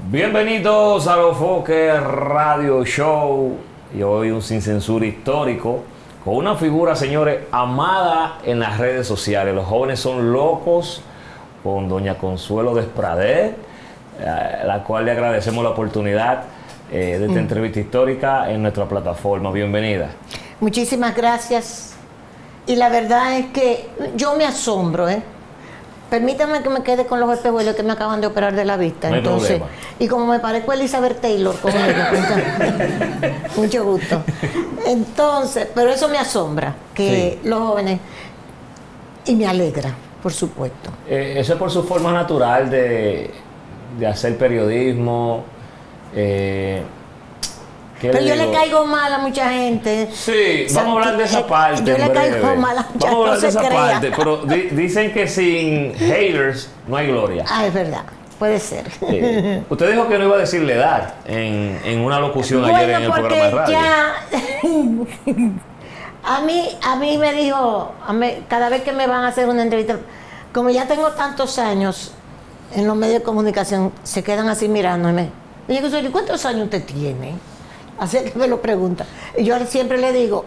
Bienvenidos a Los Foques Radio Show. Y hoy un sin censura histórico con una figura, señores, amada en las redes sociales. Los jóvenes son locos con doña Consuelo Despradé, a la cual le agradecemos la oportunidad de esta entrevista histórica en nuestra plataforma. Bienvenida. Muchísimas gracias. Y la verdad es que yo me asombro, Permítame que me quede con los espejuelos que me acaban de operar de la vista. No hay entonces, problema. y como me parezco a Elizabeth Taylor con ella, mucho gusto. Entonces, pero eso me asombra, que Sí. los jóvenes, y me alegra, por supuesto. Eso es por su forma natural de hacer periodismo. Pero yo le caigo mal a mucha gente. Sí, vamos a hablar de esa parte. Yo le en caigo breve. mal a mucha gente. Vamos a hablar No de se esa crea. parte, pero dicen que sin haters no hay gloria. Ah, es verdad, puede ser. Sí. Usted dijo que no iba a decir la edad en una locución ayer en el programa de radio. A mí me dijo, cada vez que me van a hacer una entrevista, como ya tengo tantos años en los medios de comunicación, se quedan así mirándome. Y yo digo, ¿cuántos años usted tiene? Así que me lo pregunta. Y yo siempre le digo,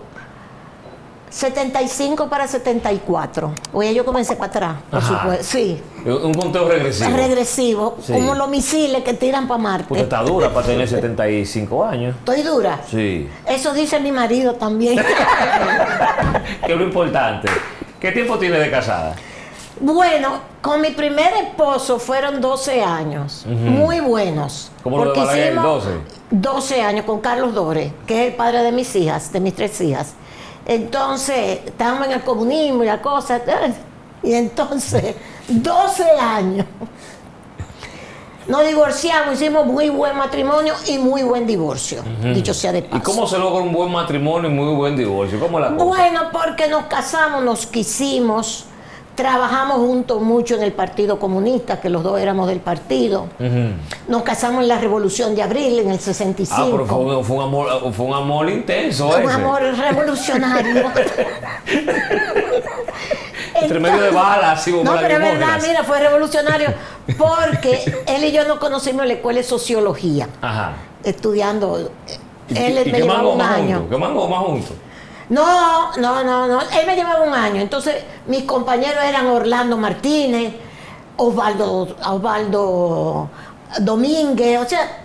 75 para 74. Oye, yo comencé para atrás, por Ajá. supuesto. Sí. Un conteo regresivo. Regresivo, Sí. como los misiles que tiran para Marte. Usted está dura para tener 75 años. Estoy dura. Sí. Eso dice mi marido también. Que es lo importante. ¿Qué tiempo tiene de casada? Bueno, con mi primer esposo fueron 12 años, muy buenos. ¿Cómo lo de porque Balaguer, hicimos 12? 12 años con Carlos Dore, que es el padre de mis hijas, de mis 3 hijas. Entonces, estábamos en el comunismo y la cosa. Y entonces, 12 años. Nos divorciamos, hicimos muy buen matrimonio y muy buen divorcio, dicho sea de paso. ¿Y cómo se logra un buen matrimonio y muy buen divorcio? ¿Cómo es la cosa? Bueno, porque nos casamos, nos quisimos, trabajamos juntos mucho en el Partido Comunista, que los dos éramos del partido. Nos casamos en la Revolución de Abril, en el 65. Ah, pero fue un amor intenso Un ese. amor revolucionario. Entre medio de balas, y No, pero es verdad, lacrimógenas. mira, fue revolucionario porque él y yo nos conocimos en la escuela de sociología, Ajá. estudiando. ¿Y Él me qué llevaba mango un más año. juntos? ¿Qué mango más juntos? No, él me llevaba un año. Entonces, mis compañeros eran Orlando Martínez, Osvaldo Domínguez, o sea,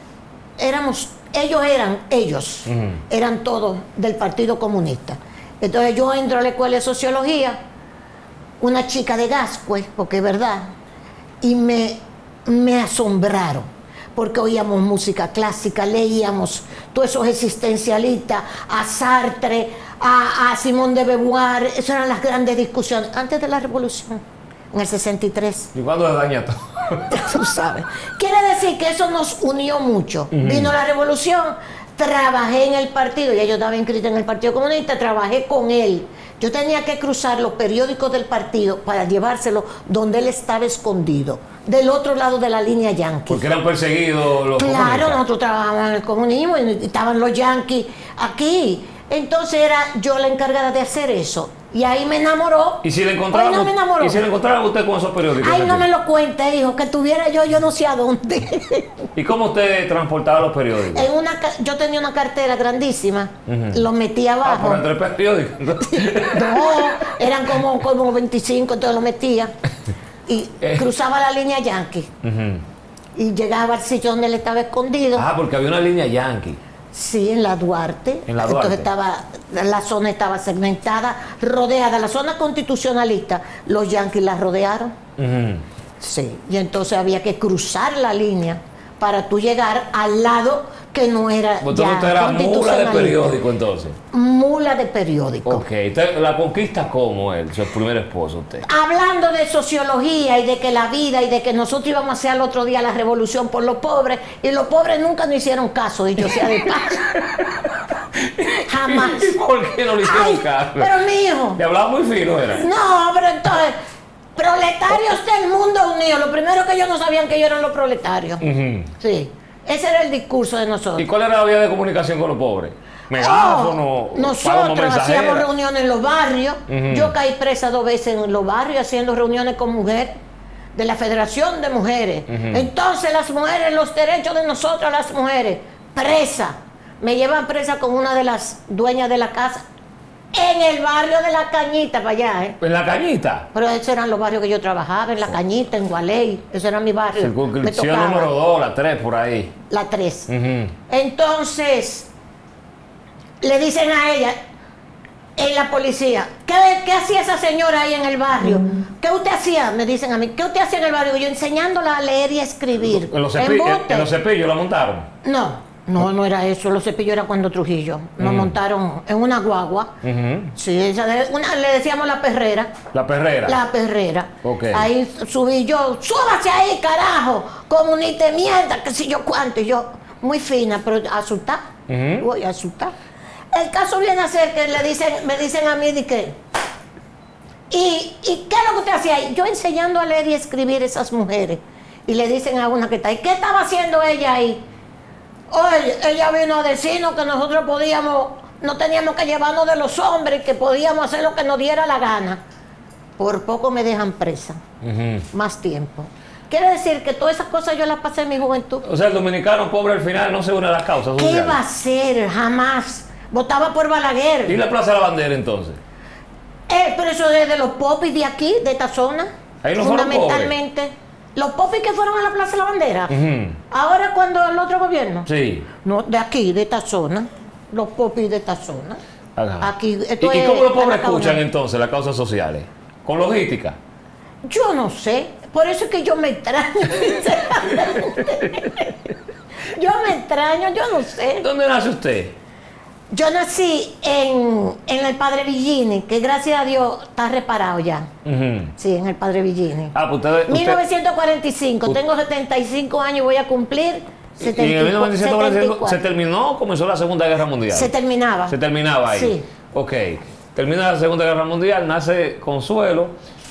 ellos eran todos del Partido Comunista. Entonces yo entro a la escuela de sociología, una chica de Gascue, porque es verdad, y me asombraron, porque oíamos música clásica, leíamos todos esos existencialistas, a Sartre, a Simone de Beauvoir. Esas eran las grandes discusiones antes de la Revolución, en el 63. ¿Y cuándo se daña todo? Tú sabes. Quiere decir que eso nos unió mucho. Vino la Revolución, trabajé en el partido, ya yo estaba inscrita en el Partido Comunista, trabajé con él. Yo tenía que cruzar los periódicos del partido para llevárselo donde él estaba escondido, del otro lado de la línea yanqui. Porque eran perseguidos los Claro, comunistas. nosotros trabajábamos en el comunismo y estaban los yanquis aquí. Entonces era yo la encargada de hacer eso. Y ahí me enamoró. ¿Y si le encontraban, Ay, no me enamoró. ¿y si le encontraban usted con esos periódicos? Ay, no aquí? me lo cuente, hijo, que tuviera yo no sé a dónde. ¿Y cómo usted transportaba los periódicos? Yo tenía una cartera grandísima, lo metía Ah, abajo. por entre periódicos. No, eran como 25, entonces lo metía. Y cruzaba la línea yanqui. Y llegaba al sitio donde él estaba escondido. Ah, porque había una línea yankee. Sí, en la Duarte. En la Duarte. Entonces la zona estaba segmentada, rodeada. La zona constitucionalista, los yanquis la rodearon. Sí, y entonces había que cruzar la línea para tú llegar al lado que no era Entonces ya usted era mula de constitucionalista. periódico entonces. Mula de periódico. Ok, usted la conquista como él, su primer esposo usted. Hablando de sociología y de que la vida y de que nosotros íbamos a hacer al otro día la revolución por los pobres, y los pobres nunca nos hicieron caso, dicho sea de paso. Jamás. ¿Y por qué no le hicieron caso? Pero mi hijo. Le hablaba muy fino, era. No, pero entonces, proletarios del mundo unido. Lo primero que ellos no sabían que ellos eran los proletarios. Sí. Ese era el discurso de nosotros. ¿Y cuál era la vía de comunicación con los pobres? Megáfono, nosotros hacíamos reuniones en los barrios. Yo caí presa 2 veces en los barrios haciendo reuniones con mujeres de la Federación de Mujeres. Entonces las mujeres, los derechos de nosotras las mujeres, presa. Me llevan presa con una de las dueñas de la casa en el barrio de La Cañita, para allá, ¿eh? ¿En La Cañita? Pero esos eran los barrios que yo trabajaba, en La Cañita, en Gualey. Ese era mi barrio. Circunscripción número 2, la 3, por ahí. La 3. Entonces, le dicen a ella, en la policía, ¿qué hacía esa señora ahí en el barrio? ¿Qué usted hacía? Me dicen a mí, ¿qué usted hacía en el barrio? Yo enseñándola a leer y a escribir. ¿En los cepillos la montaron? No era eso. Los cepillos era cuando Trujillo. Nos montaron en una guagua. Sí, le decíamos la perrera. ¿La perrera? La perrera. Okay. Ahí subí yo, súbase ahí, carajo, comunista de mierda, que si yo cuánto. Y yo, muy fina, pero asustada. Voy a asustar. El caso viene a ser que me dicen a mí de que, ¿y qué es lo que usted hacía ahí? Yo enseñando a leer y escribir a esas mujeres. Y le dicen a una que está ahí, ¿qué estaba haciendo ella ahí? Oye, ella vino a decirnos que nosotros no teníamos que llevarnos de los hombres, que podíamos hacer lo que nos diera la gana. Por poco me dejan presa. Más tiempo. Quiere decir que todas esas cosas yo las pasé en mi juventud. O sea, el dominicano pobre al final no se une a las causas sociales. ¿Qué va a ser? Jamás. Votaba por Balaguer. ¿Y la Plaza de la Bandera entonces? Pero eso es de los popis de aquí, de esta zona. Ahí no fueron fundamentalmente. Pobres. Los popis que fueron a la Plaza de la Bandera. Ahora cuando el otro gobierno. Sí. No, de aquí, de esta zona. Los popis de esta zona. Ajá. Aquí, ¿Y cómo los pobres escuchan entonces las causas sociales? ¿Con logística? Yo no sé. Por eso es que yo me extraño. Yo me extraño, yo no sé. ¿Dónde nace usted? Yo nací en el Padre Villini, que gracias a Dios está reparado ya. Sí, en el Padre Villini. Ah, pues usted... 1945, tengo 75 años y voy a cumplir 74. ¿Y en 1945 se terminó o comenzó la Segunda Guerra Mundial? Se terminaba. Se terminaba ahí. Sí. Ok. Termina la Segunda Guerra Mundial, nace Consuelo.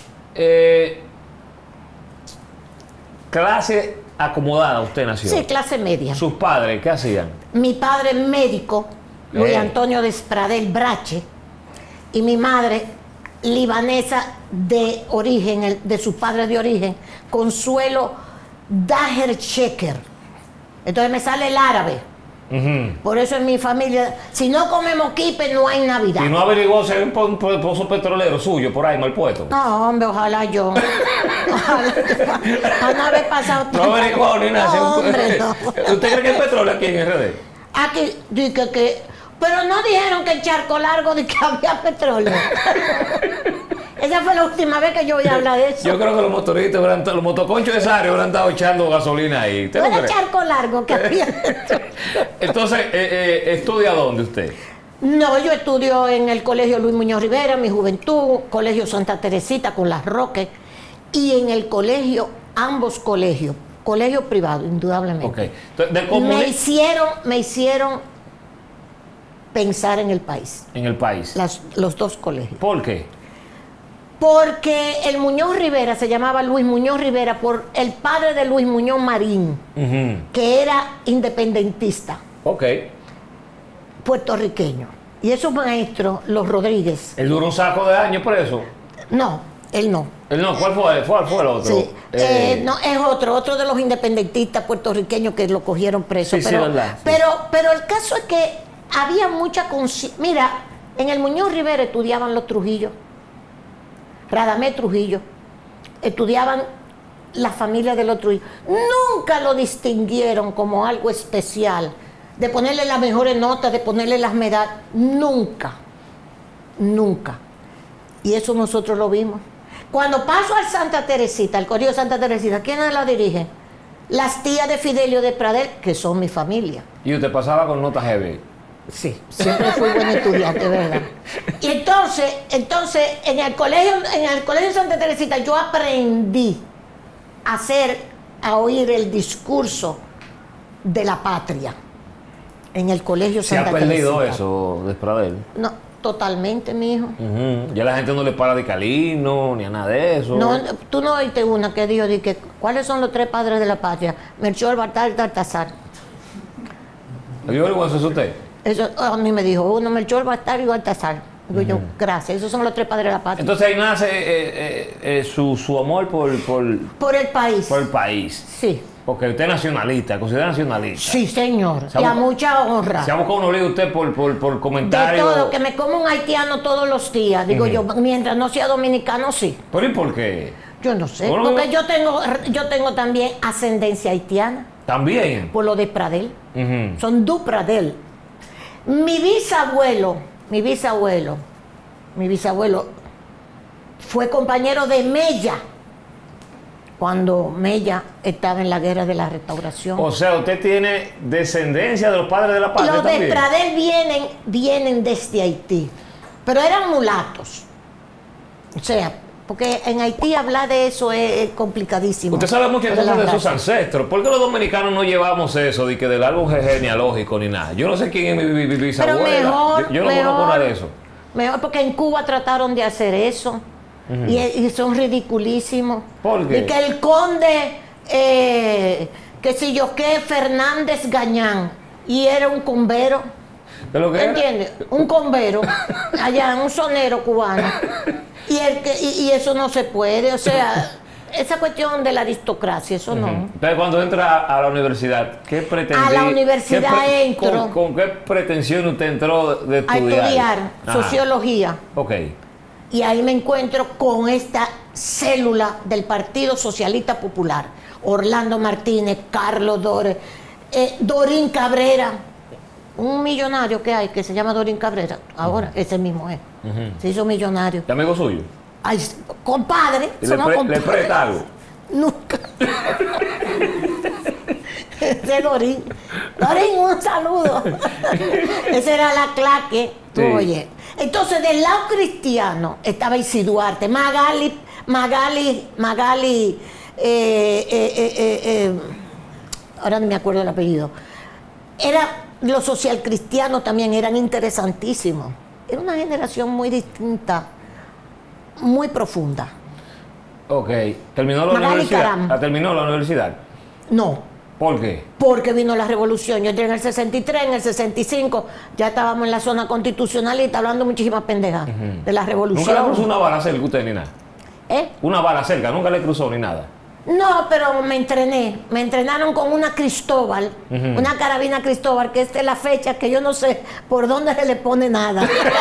Clase acomodada usted nació. Sí, clase media. ¿Sus padres qué hacían? Mi padre médico, Luis Antonio Despradel Brache, y mi madre libanesa de origen, de sus padres de origen, Consuelo Daher Checker. Entonces me sale el árabe. Por eso en mi familia, si no comemos quipe, no hay Navidad. ¿Y no averiguó si hay un pozo petrolero suyo por ahí mal puesto? No, hombre, ojalá yo. Ojalá para no haber pasado tiempo. No averiguó ni nada. No, hombre, no. ¿Usted cree que hay petróleo aquí en RD? Aquí, dije que... Pero no dijeron que en Charco Largo de que había petróleo. Esa fue la última vez que yo voy a hablar de eso. Yo creo que los motoristas, los motoconchos de Sario habrán estado echando gasolina ahí. No era Charco Largo que había. Entonces, ¿estudia dónde usted? No, yo estudio en el Colegio Luis Muñoz Rivera, mi juventud, Colegio Santa Teresita con Las Roques, y en el colegio, ambos colegios privado, indudablemente. Okay. Entonces, me hicieron pensar en el país. En el país. Los dos colegios. ¿Por qué? Porque el Muñoz Rivera se llamaba Luis Muñoz Rivera por el padre de Luis Muñoz Marín, que era independentista. Ok. Puertorriqueño. Y esos maestros, los Rodríguez. ¿Él duró un saco de años preso? No, él no. ¿Él no? ¿Cuál fue el otro? Sí. No, es otro de los independentistas puertorriqueños que lo cogieron preso. Sí, pero, sí, verdad. Sí. Pero el caso es que había mucha conciencia. Mira, en el Muñoz Rivera estudiaban los Trujillo, Radamés Trujillo, estudiaban la familia de los Trujillo. Nunca lo distinguieron como algo especial, de ponerle las mejores notas, de ponerle las medallas. Nunca. Y eso nosotros lo vimos. Cuando paso al Santa Teresita, al Colegio Santa Teresita, ¿quiénes la dirigen? Las tías de Fidelio de Pradel, que son mi familia. ¿Y usted pasaba con notas heavy? Sí, siempre fui buen estudiante, ¿verdad? Y entonces en el colegio Santa Teresita yo aprendí a oír el discurso de la patria. En el colegio Santa Teresita. ¿Se ha perdido eso, Despradel? No, totalmente, mi hijo. Ya la gente no le para de Calino, ni a nada de eso. No, tú no oíste una que dijo, ¿cuáles son los tres padres de la patria? Melchor, Baltasar y Baltasar. ¿Qué vergüenza es usted? Eso a mí me dijo uno, Melchor, Baltasar y Baltasar. Digo yo, gracias, esos son los 3 padres de la patria. Entonces ahí nace su amor por el país. Por el país. Sí. Porque usted es nacionalista, considera nacionalista. Sí, señor. Y a mucha honra. Se ha buscado un lío usted por comentarios. De todo, que me como un haitiano todos los días. Digo yo, mientras no sea dominicano, sí. ¿Pero y por qué? Yo no sé. Porque yo tengo también ascendencia haitiana. ¿También? Por lo de Pradel. Son du Pradel. Mi bisabuelo fue compañero de Mella cuando Mella estaba en la guerra de la restauración. O sea, usted tiene descendencia de los padres de la patria. Los también. de Pradel vienen desde Haití, pero eran mulatos. O sea, porque en Haití hablar de eso es complicadísimo. Usted sabe mucho entonces de sus ancestros. ¿Por qué los dominicanos no llevamos eso de que del árbol genealógico ni nada? Yo no sé quién es mi bisabuela. Pero mejor, yo no conozco nada de eso. Mejor porque en Cuba trataron de hacer eso. Y son ridiculísimos. ¿Por qué? Y que el conde, que si yo qué, Fernández Gañán, y era un cumbero. ¿Qué lo que ¿Entiendes? Un cumbero, allá, un sonero cubano. Y eso no se puede, o sea, esa cuestión de la aristocracia, eso no. Entonces, cuando entra a la universidad, ¿qué pretendía? A la universidad entro. ¿Con qué pretensión usted entró de estudiar? A estudiar sociología. Ok. Y ahí me encuentro con esta célula del Partido Socialista Popular. Orlando Martínez, Carlos Dores, Dorín Cabrera, un millonario que hay que se llama Dorín Cabrera, ahora ese mismo es. Se hizo millonario. ¿Y amigo suyo? Ay, compadre, ¿Le presta algo? Nunca. Ese Dorín. Dorín, un saludo. Esa era la claque. Tú, sí. Oye. Entonces, del lado cristiano estaba Isi Duarte, Magali, ahora no me acuerdo el apellido. Los socialcristianos también eran interesantísimos. Era una generación muy distinta, muy profunda. Ok. ¿Terminó la universidad? ¿Terminó la universidad? No. ¿Por qué? Porque vino la revolución. Yo entré en el 63, en el 65, ya estábamos en la zona constitucionalista hablando muchísimas pendejas de la revolución. ¿Nunca le cruzó una bala cerca usted ni nada? ¿Eh? Una bala cerca, nunca le cruzó ni nada. No, pero me entrené. Me entrenaron con una Cristóbal, una carabina Cristóbal, que esta es la fecha que yo no sé por dónde se le pone nada.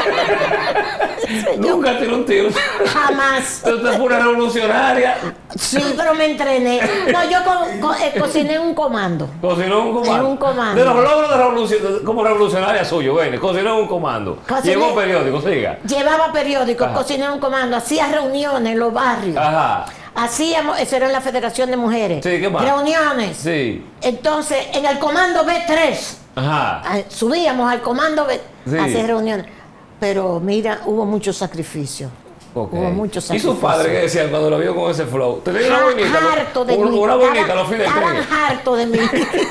Nunca tiró un tiro. Jamás. Usted fue una revolucionaria. Sí, pero me entrené. No, yo cociné en un comando. ¿Cocinó en un comando? En un comando. De los logros de revolución, como revolucionaria suyo, bueno, cocinó en un comando. Llevó periódicos, siga. Llevaba periódicos, cociné en un comando, hacía reuniones en los barrios. Ajá. Hacíamos, eso era en la Federación de Mujeres. Sí, ¿qué más? Reuniones. Sí. Entonces, en el comando B3, subíamos al comando B a hacer reuniones. Pero mira, hubo mucho sacrificio. Okay. Hubo mucho sacrificio. ¿Y su padre qué decían cuando lo vio con ese flow? ¿Tenía una boinita? Harto de mí. Una boinita a los fines de estaban harto de mí.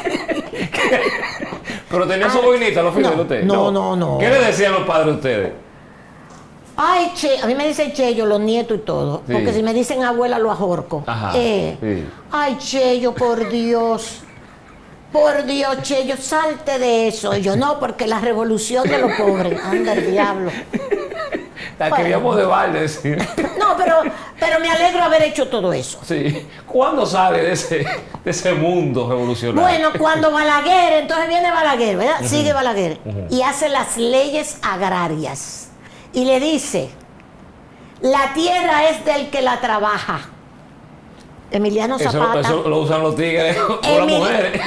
Pero tenía su boinita a los fines de usted. No. ¿Qué le decían los padres a ustedes? Ay, Che, a mí me dicen Cheyo, los nietos y todo. Sí. Porque si me dicen abuela, lo ajorco. Ajá, sí. Ay, Cheyo, por Dios. Por Dios, Cheyo, salte de eso. Y yo, no, porque la revolución de los pobres. Anda el diablo. La queríamos de balde, decir. No, pero me alegro haber hecho todo eso. Sí. ¿Cuándo sale de ese mundo revolucionario? Bueno, cuando Balaguer, entonces viene Balaguer, ¿verdad? Sigue Balaguer. Y hace las leyes agrarias. Y le dice, la tierra es del que la trabaja. Emiliano Zapata. Eso lo usan los tigres o las mujeres.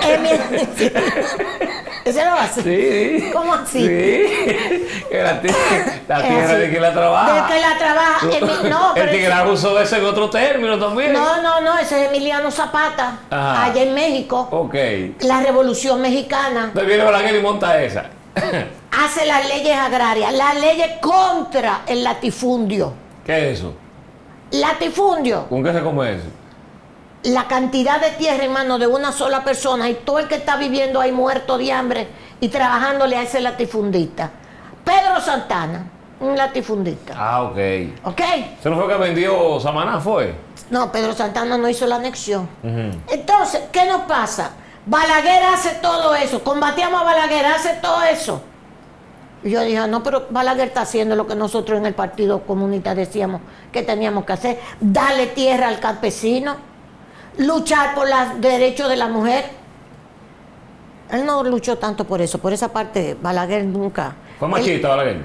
¿Ese lo hace? Sí. ¿Cómo así? Sí. Que la tierra es de que la trabaja. Del que la trabaja. No, el tigre usó ese en otro término también. No, ese es Emiliano Zapata. Ajá. Allá en México. Ok. La Revolución Mexicana. Entonces viene Balaguer y monta esa. Hace las leyes agrarias, las leyes contra el latifundio. ¿Qué es eso? Latifundio. ¿Con qué se come eso? La cantidad de tierra en manos de una sola persona y todo el que está viviendo ahí muerto de hambre y trabajándole a ese latifundista. Pedro Santana, un latifundista. Ah, ok. ¿Ok? ¿Se no fue que vendió Samaná, fue? No, Pedro Santana no hizo la anexión. Entonces, ¿qué nos pasa? Balaguer hace todo eso, combatíamos a Balaguer, hace todo eso. Y yo dije, no, pero Balaguer está haciendo lo que nosotros en el Partido Comunista decíamos que teníamos que hacer, darle tierra al campesino, luchar por los derechos de la mujer. Él no luchó tanto por eso, por esa parte Balaguer nunca. ¿Fue machista Balaguer?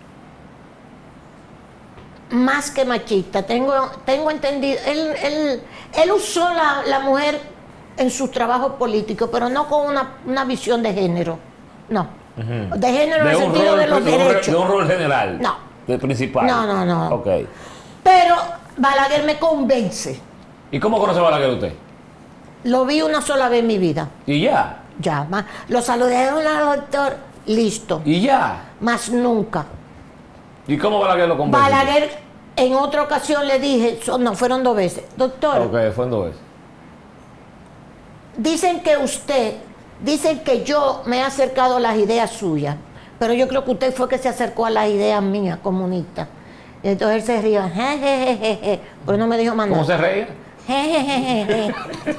Más que machista, tengo entendido, él usó la mujer en sus trabajos políticos, pero no con una visión de género, no. De género en el sentido de los derechos. De un rol general. No. De principal. No. Ok. Pero Balaguer me convence. ¿Y cómo conoce a Balaguer usted? Lo vi una sola vez en mi vida. ¿Y ya? Ya, más. Lo saludé, hola doctor, listo. ¿Y ya? Más nunca. ¿Y cómo Balaguer lo convence? Balaguer, en otra ocasión le dije, no, fueron 2 veces. Doctor, Ok, fueron 2 veces. Dicen que yo me he acercado a las ideas suyas, pero yo creo que usted fue que se acercó a las ideas mías, comunistas. Y entonces él se rió, jejejeje, pero no me dijo más nada. ¿Cómo se reía? Jejejeje.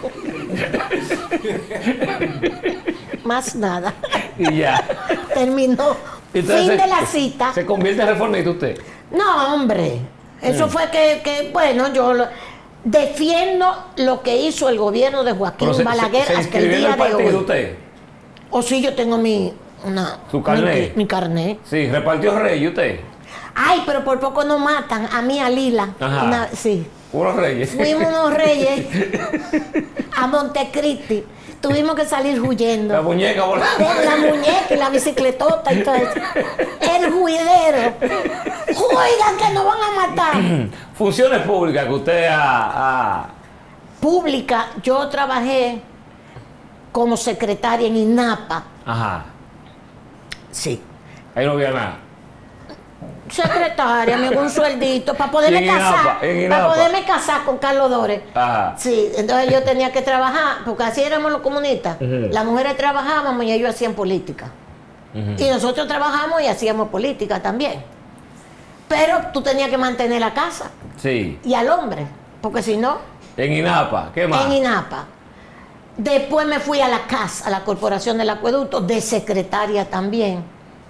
Más nada. Y ya. Terminó. Entonces, Fin de la cita. ¿Se convierte en reformista usted? No, hombre. Eso fue bueno, yo defiendo lo que hizo el gobierno de Joaquín Balaguer ¿Se hasta el inscribió en día el de partido hoy. usted? O sí, yo tengo ¿Su carnet? mi carnet. Sí, repartió rey usted. Ay, pero por poco nos matan. A mí, a Lila. Ajá. Sí. Unos reyes. Fuimos unos reyes a Montecristi. Tuvimos que salir huyendo. La muñeca volando. La muñeca y la bicicletota y todo eso. El juidero. Oigan que nos van a matar. Funciones públicas que usted Pública, yo trabajé como secretaria en INAPA. Ajá. Sí. Ahí no había nada. Secretaria, me dio un sueldito para poderme casar. Para poderme casar con Carlos Dores. Ajá. Sí, entonces yo tenía que trabajar, porque así éramos los comunistas. Las mujeres trabajábamos y ellos hacían política. Y nosotros trabajamos y hacíamos política también. Pero tú tenías que mantener la casa. Sí. Y al hombre, porque si no... En INAPA, ¿qué más? En INAPA. Después me fui a la CAS, a la Corporación del Acueducto, de secretaria también.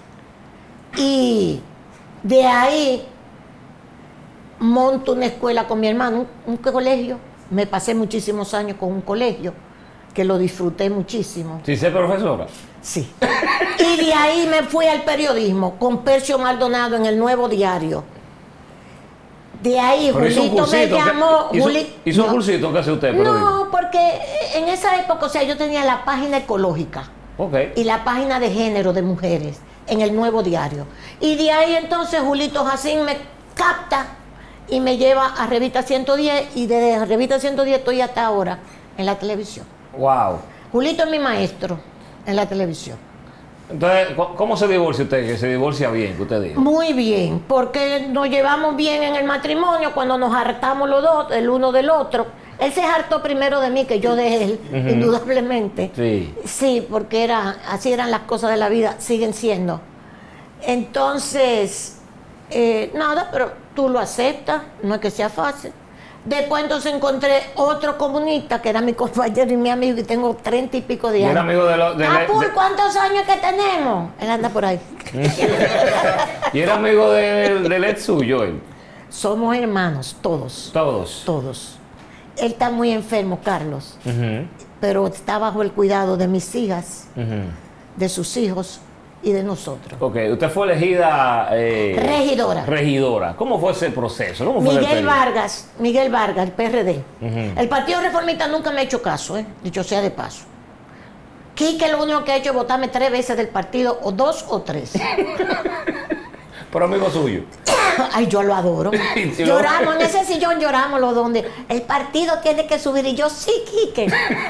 Y de ahí monto una escuela con mi hermano, un colegio. Me pasé muchísimos años con un colegio, que lo disfruté muchísimo. ¿Sí sé profesora? Sí. Y de ahí me fui al periodismo, con Percio Maldonado en El Nuevo Diario. De ahí Pero Julito me llamó. ¿Hizo un cursito que hace usted? No, porque en esa época, o sea, yo tenía la página ecológica y la página de género de mujeres en El Nuevo Diario. Y de ahí entonces Julito Jacín me capta y me lleva a Revista 110 y desde Revista 110 estoy hasta ahora en la televisión. Wow. Julito es mi maestro en la televisión. Entonces, ¿cómo se divorcia usted? Que se divorcia bien, que usted diga. Muy bien, porque nos llevamos bien en el matrimonio cuando nos hartamos los dos, el uno del otro. Él se hartó primero de mí que yo de él, indudablemente. Sí. Sí, porque así eran las cosas de la vida, siguen siendo. Entonces, nada, pero tú lo aceptas, no es que sea fácil. Después entonces encontré otro comunista que era mi compañero y mi amigo y tengo 30 y pico de años. ¿Era amigo ¿Cuántos años que tenemos? Él anda por ahí. ¿Y era amigo del ex suyo él? Somos hermanos, todos. ¿Todos? Todos. Él está muy enfermo, Carlos, pero está bajo el cuidado de mis hijas, de sus hijos y de nosotros. Ok, usted fue elegida... regidora. Regidora. ¿Cómo fue ese proceso? ¿Cómo fue Miguel Vargas, el PRD. El Partido Reformista nunca me ha hecho caso, dicho sea de paso. Quique lo único que ha hecho es votarme 3 veces del partido, o 2 o 3. Pero amigo suyo. Ay, yo lo adoro. Lloramos, en ese sillón lloramos los donde el partido tiene que subir. Y yo, sí, Quique.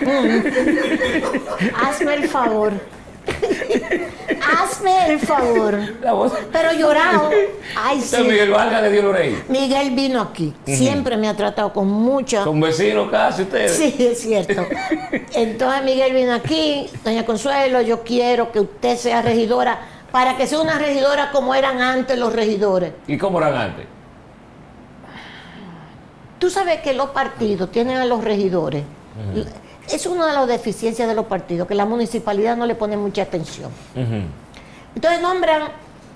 Hazme el favor. Hazme el favor. Pero llorado. Ay, sí. Miguel Vargas le dio el orey. Miguel vino aquí. Siempre me ha tratado con mucha... Son vecinos casi ustedes. Sí, es cierto. Entonces Miguel vino aquí. Doña Consuelo, yo quiero que usted sea regidora, para que sea una regidora como eran antes los regidores. ¿Y cómo eran antes? Tú sabes que los partidos tienen a los regidores. Es una de las deficiencias de los partidos, que la municipalidad no le pone mucha atención. Entonces nombran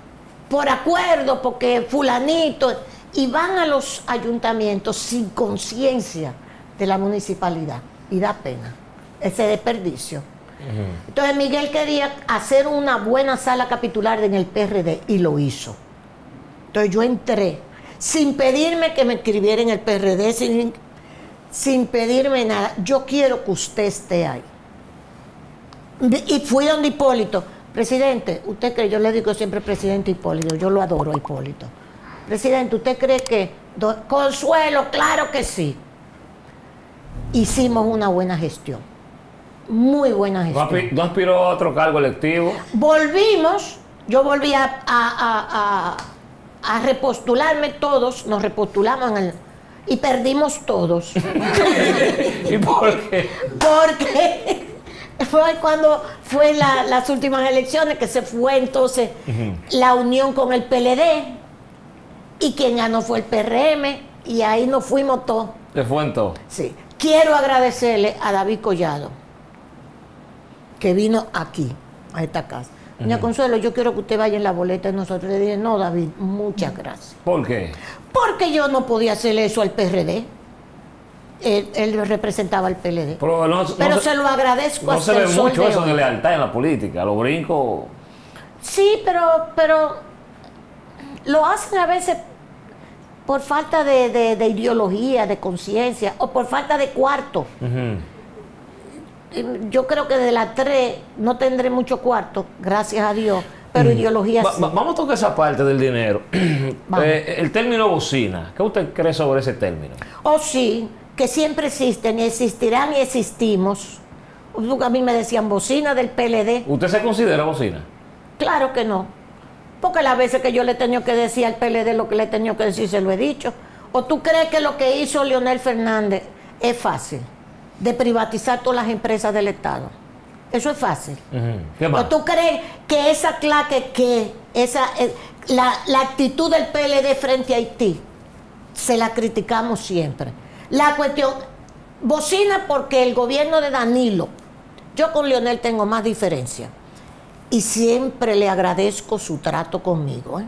por acuerdo, porque fulanito, y van a los ayuntamientos sin conciencia de la municipalidad. Y da pena ese desperdicio. Entonces Miguel quería hacer una buena sala capitular en el PRD y lo hizo. Entonces yo entré sin pedirme que me escribiera en el PRD, sin pedirme nada. Yo quiero que usted esté ahí. Y fui donde Hipólito. Presidente, ¿usted cree? Yo le digo siempre presidente Hipólito, yo lo adoro a Hipólito. Presidente, ¿usted cree que Consuelo? Claro que sí. Hicimos una buena gestión, muy buena gestión. ¿No aspiró a otro cargo electivo? Yo volví a repostularme todos, nos repostulamos y perdimos todos. ¿Y por qué? Porque fue cuando fue las últimas elecciones que se fue entonces la unión con el PLD y quien ganó fue el PRM y ahí nos fuimos todos. ¿Se fue en todo? Sí. Quiero agradecerle a David Collado que vino aquí, a esta casa. Doña Consuelo, yo quiero que usted vaya en la boleta de nosotros. Le dije, no, David, muchas gracias. ¿Por qué? Porque yo no podía hacerle eso al PRD. Él representaba al PLD. Pero se lo agradezco. No se ve mucho eso de lealtad en la política, los brincos. Sí, pero lo hacen a veces por falta de ideología, de conciencia, o por falta de cuarto. Yo creo que de las 3 no tendré mucho cuarto, gracias a Dios, pero ideología sí. Vamos a tocar esa parte del dinero. El término bocina, ¿qué usted cree sobre ese término? Oh, sí, que siempre existen y existirán y existimos. A mí me decían bocina del PLD. ¿Usted se considera bocina? Claro que no. Porque las veces que yo le he tenido que decir al PLD lo que le he tenido que decir, se lo he dicho. ¿O tú crees que lo que hizo Leonel Fernández es fácil? De privatizar todas las empresas del Estado. Eso es fácil. ¿Qué más? ¿O tú crees que esa claque, la actitud del PLD frente a Haití, se la criticamos siempre? La cuestión, bocina porque el gobierno de Danilo, yo con Leonel tengo más diferencia. Y siempre le agradezco su trato conmigo.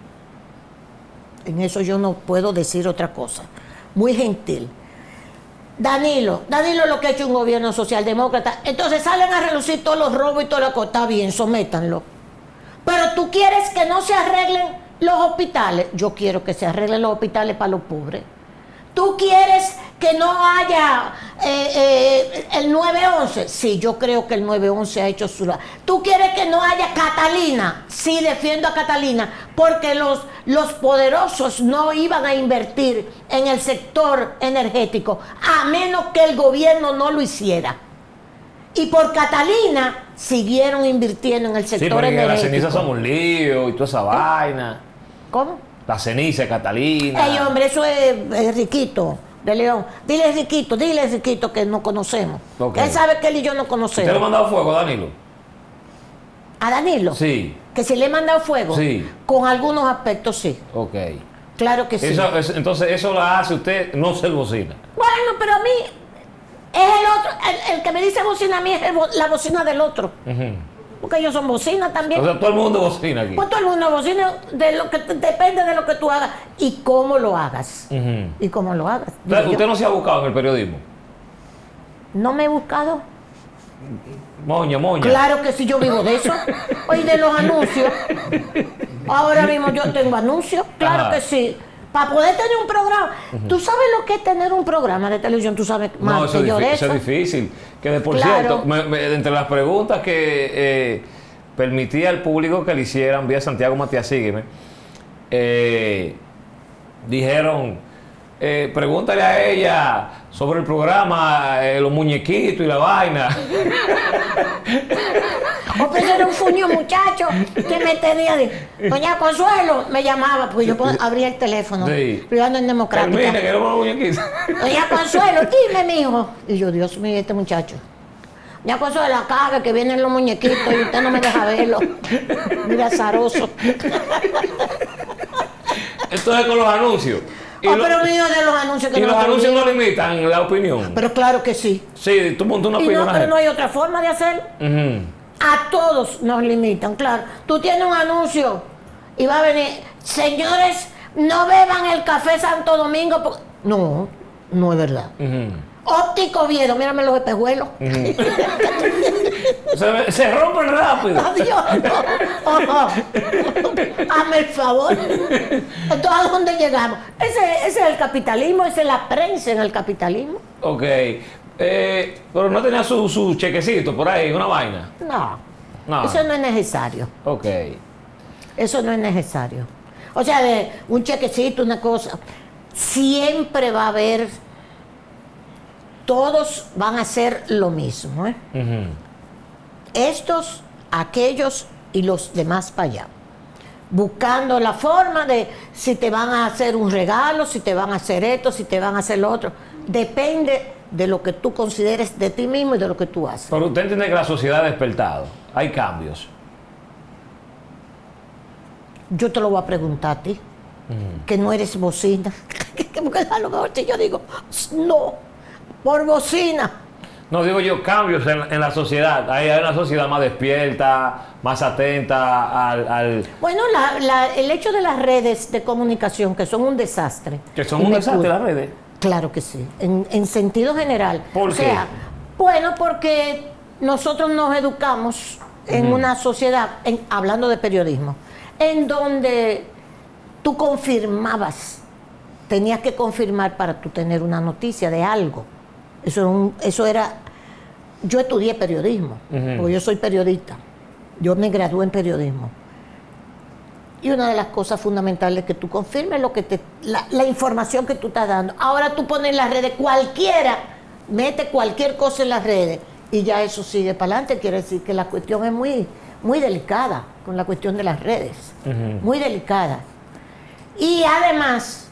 En eso yo no puedo decir otra cosa. Muy gentil. Danilo lo que ha hecho un gobierno socialdemócrata. Entonces salen a relucir todos los robos y toda la cosa. Está bien, sométanlo. Pero tú quieres que no se arreglen los hospitales. Yo quiero que se arreglen los hospitales para los pobres. ¿Tú quieres que no haya el 911? Sí, yo creo que el 911 ha hecho su... ¿Tú quieres que no haya Catalina? Sí, defiendo a Catalina, porque los poderosos no iban a invertir en el sector energético, a menos que el gobierno no lo hiciera. Y por Catalina siguieron invirtiendo en el sector energético. Las cenizas son un lío y toda esa vaina. ¿Cómo? La ceniza de Catalina. Ey, hombre, eso es Riquito de León. Dile Riquito que no conocemos. Okay. Él sabe que él y yo no conocemos. ¿Usted le ha mandado fuego a Danilo? ¿A Danilo? Sí. ¿Que si le he mandado fuego? Sí. Con algunos aspectos, sí. Ok. Claro que sí. Entonces, eso la hace usted no ser bocina. Bueno, pero a mí es el otro. El que me dice bocina a mí es la bocina del otro. Porque ellos son bocinas también. O sea, todo el mundo bocina aquí. Pues todo el mundo bocina, depende de lo que tú hagas y cómo lo hagas. Y cómo lo hagas. ¿Usted no se ha buscado en el periodismo? ¿No me he buscado? Moña. Claro que sí, yo vivo de eso. Oye, de los anuncios. Ahora mismo yo tengo anuncios. Claro que sí. Para poder tener un programa. ¿Tú sabes lo que es tener un programa de televisión? ¿Tú sabes más que yo de eso? Eso es difícil. Que por cierto, entre las preguntas que permitía al público que le hicieran vía Santiago Matías Sígueme, dijeron, pregúntale a ella sobre el programa, los muñequitos y la vaina. O pues era un fuño muchacho que me tenía Doña Consuelo me llamaba, pues yo abría el teléfono, privando en Democrática. Termine, que éramos los muñequitos. Doña Consuelo, dime, mijo. Y yo, Dios mío, este muchacho. Doña Consuelo, la caga, que vienen los muñequitos y usted no me deja verlo. Mira, azaroso. Entonces, con los anuncios. Pero mío de los anuncios que y no los anuncios no limitan la opinión. Pero claro que sí. Sí, tú montas una opinión. Pero no hay otra forma de hacerlo. A todos nos limitan, claro. Tú tienes un anuncio y va a venir, señores, no beban el café Santo Domingo. No, no es verdad. Óptico Oviedo, mírame los espejuelos. Se rompen rápido. Adiós. Hazme el favor. Entonces, ¿a dónde llegamos? Ese es el capitalismo, esa es la prensa en el capitalismo. Ok. Pero no tenía su chequecito por ahí, una vaina. No, eso no es necesario. Ok. Eso no es necesario. O sea, de un chequecito, una cosa. Siempre va a haber, todos van a hacer lo mismo, ¿eh? Estos, aquellos y los demás para allá. Buscando la forma de si te van a hacer un regalo, si te van a hacer esto, si te van a hacer lo otro. Depende de lo que tú consideres de ti mismo y de lo que tú haces. Pero usted entiende que la sociedad ha despertado. Hay cambios. Yo te lo voy a preguntar a ti, que no eres bocina. Porque a lo mejor si yo digo, no, por bocina. No, digo yo, cambios en la sociedad. Hay una sociedad más despierta, más atenta al... Bueno, el hecho de las redes de comunicación, que son un desastre. ¿Que son un desastre las redes? Claro que sí, en sentido general. ¿Por qué? Bueno, porque nosotros nos educamos en una sociedad, hablando de periodismo, en donde tú confirmabas, tenías que confirmar para tú tener una noticia de algo. Eso era... Yo estudié periodismo, porque yo soy periodista. Yo me gradué en periodismo. Y una de las cosas fundamentales es que tú confirmes la información que tú estás dando. Ahora tú pones en las redes, cualquiera mete cualquier cosa en las redes y ya eso sigue para adelante. Quiere decir que la cuestión es muy, muy delicada con la cuestión de las redes. Muy delicada. Y además,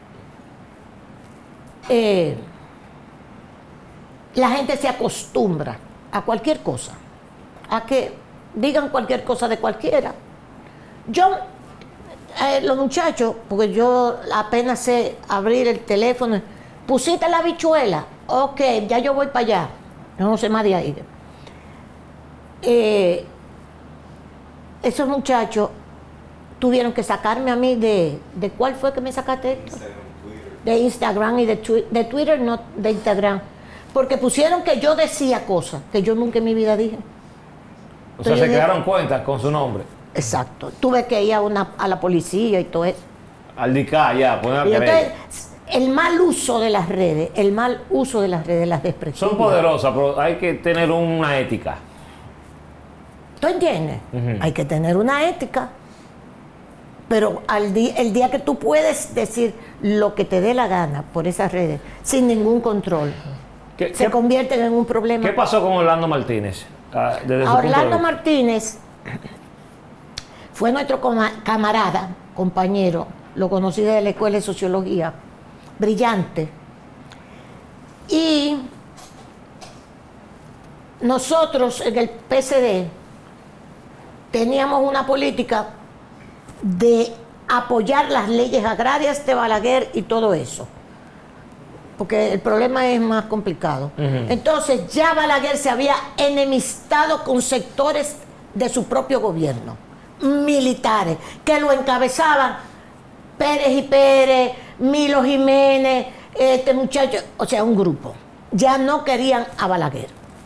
la gente se acostumbra a cualquier cosa, a que digan cualquier cosa de cualquiera. Los muchachos, porque yo apenas sé abrir el teléfono, pusiste la habichuela, ok, ya yo voy para allá, yo no sé más de ahí. Esos muchachos tuvieron que sacarme a mí de ¿cuál fue que me sacaste esto? De Instagram y de Twitter, no de Instagram. Porque pusieron que yo decía cosas que yo nunca en mi vida dije. O sea, se quedaron cuenta con su nombre. Exacto. Tuve que ir a la policía y todo eso. Al DICA, ya, poner y entonces, el mal uso de las redes, las despreciables. Son poderosas, pero hay que tener una ética. ¿Tú entiendes? Hay que tener una ética. Pero el día que tú puedes decir lo que te dé la gana por esas redes, sin ningún control, se convierten en un problema. ¿Qué pasó con Orlando Martínez? Orlando Martínez fue nuestro camarada, compañero, lo conocí desde la Escuela de Sociología, brillante. Y nosotros en el PSD teníamos una política de apoyar las leyes agrarias de Balaguer y todo eso, porque el problema es más complicado. Entonces ya Balaguer se había enemistado con sectores de su propio gobierno, militares, que lo encabezaban Pérez y Pérez, Milo Jiménez, este muchacho, o sea, un grupo. Ya no querían a Balaguer.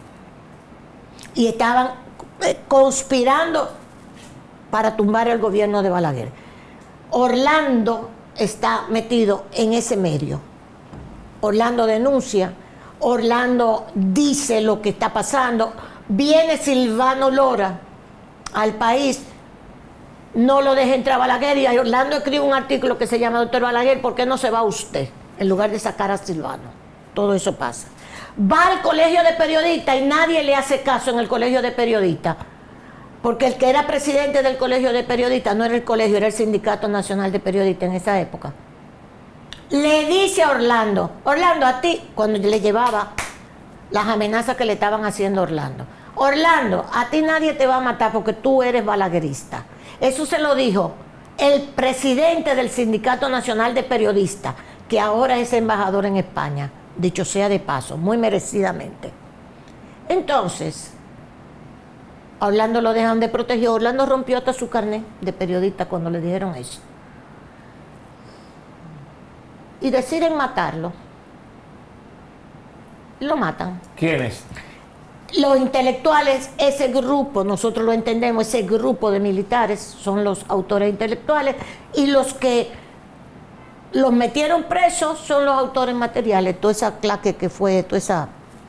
Y estaban conspirando para tumbar el gobierno de Balaguer. Orlando está metido en ese medio. Orlando denuncia, Orlando dice lo que está pasando. Viene Silvano Lora al país, no lo deja entrar Balaguer, y Orlando escribe un artículo que se llama Doctor Balaguer, ¿por qué no se va usted? En lugar de sacar a Silvano. Todo eso pasa. Va al colegio de periodistas y nadie le hace caso en el colegio de periodistas, porque el que era presidente del colegio de periodistas no era el colegio, era el Sindicato Nacional de Periodistas en esa época. Le dice a Orlando, a ti, cuando le llevaba las amenazas que le estaban haciendo a Orlando, a ti nadie te va a matar porque tú eres balaguerista. Eso se lo dijo el presidente del Sindicato Nacional de Periodistas, que ahora es embajador en España, dicho sea de paso, muy merecidamente. Entonces, A Orlando lo dejan de proteger. Orlando rompió hasta su carnet de periodista cuando le dijeron eso. Y deciden matarlo. Lo matan. ¿Quiénes? Los intelectuales, ese grupo, nosotros lo entendemos, ese grupo de militares son los autores intelectuales, y los que los metieron presos son los autores materiales. Toda esa claque que fue, toda esa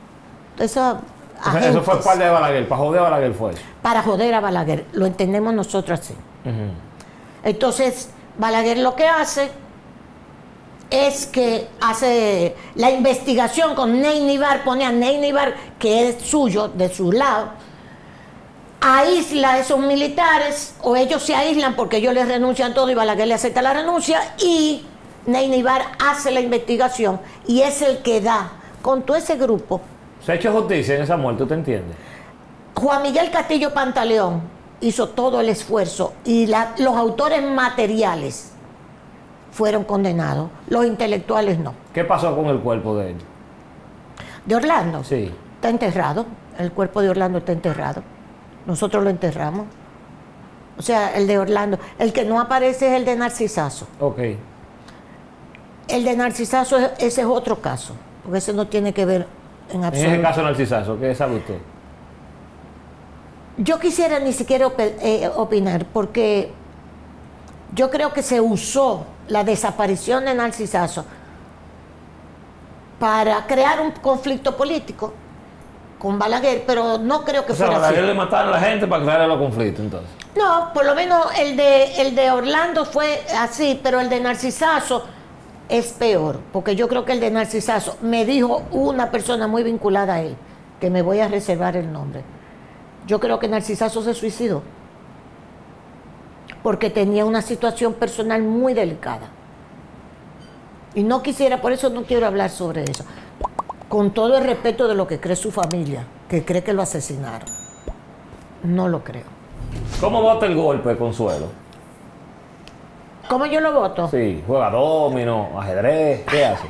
O sea, eso fue parte de Balaguer, para joder a Balaguer fue eso. Para joder a Balaguer, lo entendemos nosotros así. Entonces, Balaguer lo que hace es que hace la investigación con Ney Nivar, pone a Ney Nivar, que es suyo, de su lado, aísla a esos militares, o ellos se aíslan porque ellos les renuncian todo y Balaguer le acepta la renuncia, y Ney Nivar hace la investigación y es el que da con todo ese grupo. Se ha hecho justicia en esa muerte, ¿usted entiende? Juan Miguel Castillo Pantaleón hizo todo el esfuerzo y los autores materiales fueron condenados, los intelectuales no. ¿Qué pasó con el cuerpo de él? ¿De Orlando? Sí. Está enterrado, el cuerpo de Orlando está enterrado. Nosotros lo enterramos. O sea, el de Orlando. El que no aparece es el de Narcisazo. Ok. El de Narcisazo, ese es otro caso, porque ese no tiene que ver en absoluto. En ese caso Narcisazo, ¿qué sabe usted? Yo quisiera ni siquiera opinar, porque yo creo que se usó la desaparición de Narcisazo para crear un conflicto político con Balaguer, pero no creo que fuera así. Balaguer le mataron a la gente para crear los conflictos, entonces. No, por lo menos el de Orlando fue así, pero el de Narcisazo es peor, porque yo creo que el de Narcisazo, me dijo una persona muy vinculada a él, que me voy a reservar el nombre. Yo creo que Narcisazo se suicidó porque tenía una situación personal muy delicada. Y no quisiera, por eso no quiero hablar sobre eso. Con todo el respeto de lo que cree su familia, que cree que lo asesinaron. No lo creo. ¿Cómo vota el golpe, Consuelo? ¿Cómo yo lo voto? Sí, juega domino, ajedrez, ¿qué hace?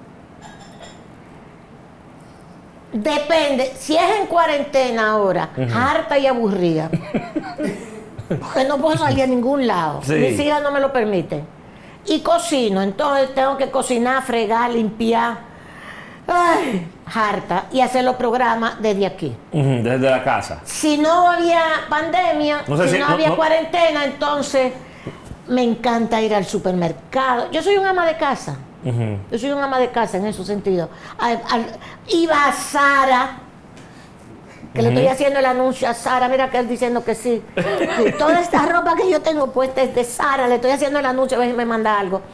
Depende. Si es en cuarentena ahora, harta y aburrida, porque no puedo salir a ningún lado. Sí. Mis hijas no me lo permiten. Y cocino, entonces tengo que cocinar, fregar, limpiar. Ay, harta. Y hacer los programas desde aquí. Desde la casa. Si no había pandemia, si no había cuarentena, entonces me encanta ir al supermercado. Yo soy un ama de casa. Yo soy un ama de casa en ese sentido. Iba a Zara, que le estoy haciendo el anuncio a Zara, mira que él diciendo que sí. Toda esta ropa que yo tengo puesta es de Zara, le estoy haciendo el anuncio, a ver si me manda algo.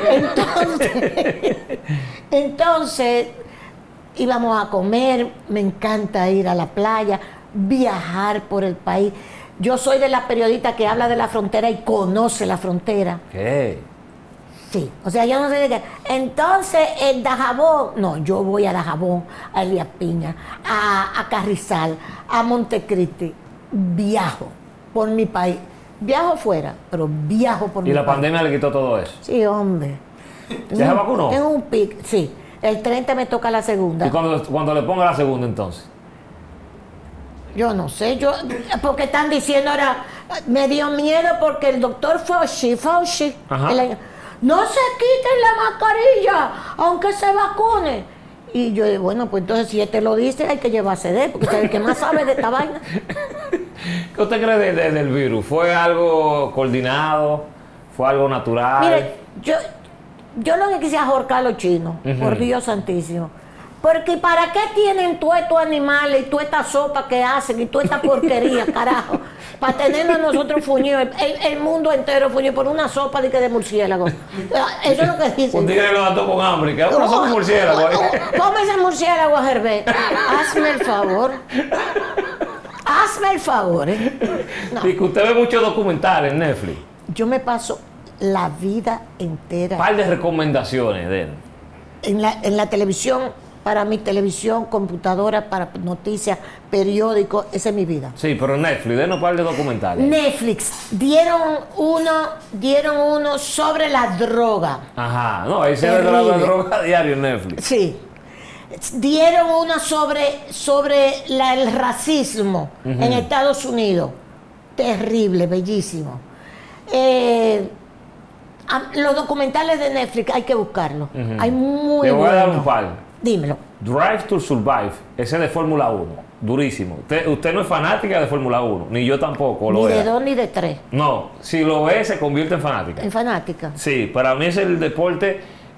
Entonces íbamos a comer, me encanta ir a la playa, viajar por el país. Yo soy de la periodista que habla de la frontera y conoce la frontera. ¿Qué? Sí, o sea, yo no sé de qué. Entonces, en Dajabón, no, yo voy a Dajabón, a Elías Piña, a Carrizal, a Montecristi, viajo por mi país. Viajo fuera, pero viajo por mi país. ¿Y la pandemia le quitó todo eso? Sí, hombre. ¿Se vacunó? Tengo un pic, sí. El 30 me toca la segunda. ¿Y cuando le ponga la segunda, entonces? Yo no sé, porque están diciendo ahora, me dio miedo porque el doctor Fauci, no se quiten la mascarilla, aunque se vacune. Y yo digo, bueno, pues entonces si este lo dice, hay que llevarse de él, porque es el que más sabe de esta vaina. ¿Qué usted cree del virus? ¿Fue algo coordinado? ¿Fue algo natural? Mire, yo lo que quisiera ahorcar a los chinos, por Dios santísimo. Porque ¿para qué tienen todos estos animales y toda esta sopa que hacen y toda esta porquería, carajo? Para tenernos nosotros fuñidos, el mundo entero fuñido por una sopa de murciélago. Eso es lo que dicen. Un tigre lo mató con hambre, que una sopa de murciélago. Come ese murciélago, Gervais. Hazme el favor. Hazme el favor, No. Y que usted ve muchos documentales en Netflix. Yo me paso la vida entera. Un par de recomendaciones de él. En la televisión, para mi televisión, computadora, para noticias, periódicos, esa es mi vida. Sí, pero en Netflix, denos un par de documentales. Netflix, dieron uno sobre la droga. Ajá, no, ahí se ve la droga diario en Netflix. Sí. dieron una sobre el racismo en Estados Unidos. Terrible, bellísimo. Los documentales de Netflix hay que buscarlos. Hay muy Te voy a dar buenos. un par. Dímelo. Drive to Survive, ese de Fórmula 1, durísimo. Usted no es fanática de Fórmula 1, ni yo tampoco lo Ni de era. 2 ni de 3. No, si lo ve se convierte en fanática. En fanática. Sí, para mí es el deporte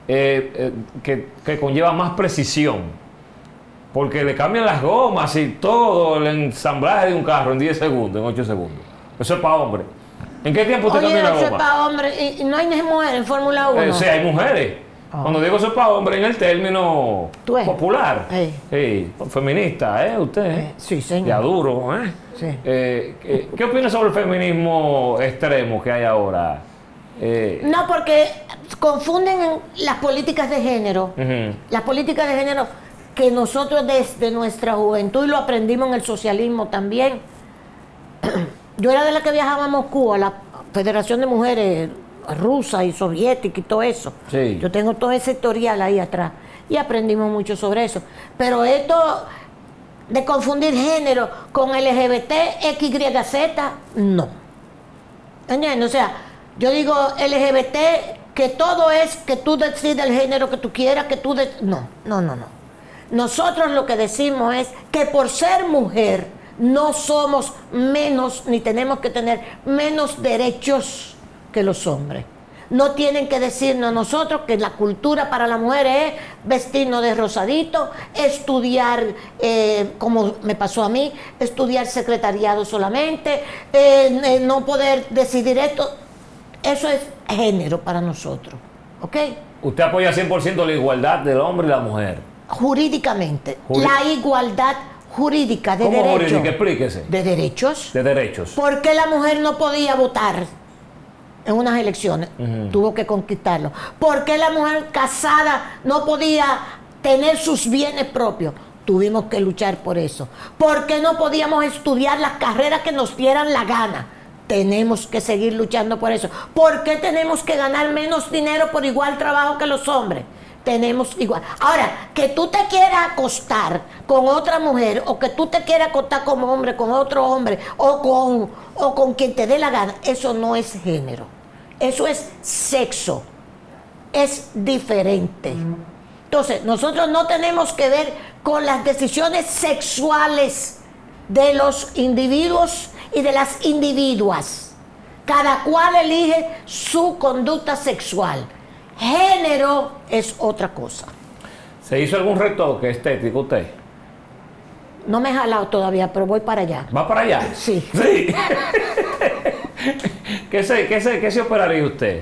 que conlleva más precisión. Porque le cambian las gomas y todo el ensamblaje de un carro en 10 segundos, en 8 segundos. Eso es para hombre. ¿En qué tiempo usted Oye, cambia la eso es goma? para hombres. Y no hay mujeres en Fórmula 1. Sí, hay mujeres. Cuando digo eso es para hombre en el término ¿Tú es? popular. Sí. Feminista, usted. Sí, señor. Ya duro, Sí. ¿Qué opina sobre el feminismo extremo que hay ahora? No, porque confunden las políticas de género. Las políticas de género que nosotros desde nuestra juventud, y lo aprendimos en el socialismo también. Yo era de la que viajaba a Moscú, a la Federación de Mujeres rusa y soviética y todo eso. Sí. Yo tengo todo ese historial ahí atrás y aprendimos mucho sobre eso. Pero esto de confundir género con LGBT, XYZ, no. ¿Entiendes? O sea, yo digo LGBT, que todo es que tú decides el género que tú quieras, que tú... No. Nosotros lo que decimos es que por ser mujer no somos menos, ni tenemos que tener menos derechos que los hombres. No tienen que decirnos a nosotros que la cultura para la mujer es vestirnos de rosadito, estudiar, como me pasó a mí, estudiar secretariado solamente, no poder decidir esto. Eso es género para nosotros, ¿ok? ¿Usted apoya 100% la igualdad del hombre y la mujer? Jurídicamente, la igualdad jurídica de ¿Cómo derechos. jurídica? Explíquese. De derechos. De derechos. ¿Por qué la mujer no podía votar en unas elecciones? Tuvo que conquistarlo. ¿Por qué la mujer casada no podía tener sus bienes propios? Tuvimos que luchar por eso. ¿Por qué no podíamos estudiar las carreras que nos dieran la gana? Tenemos que seguir luchando por eso. ¿Por qué tenemos que ganar menos dinero por igual trabajo que los hombres? Tenemos igual. Ahora, que tú te quieras acostar con otra mujer, o que tú te quieras acostar como hombre con otro hombre, o con quien te dé la gana, eso no es género. Eso es sexo. Es diferente. Entonces, nosotros no tenemos que ver con las decisiones sexuales de los individuos y de las individuas. Cada cual elige su conducta sexual. Género es otra cosa. ¿Se hizo algún retoque estético usted? No me he jalado todavía, pero voy para allá. ¿Va para allá? Sí. Sí. ¿Qué se operaría usted?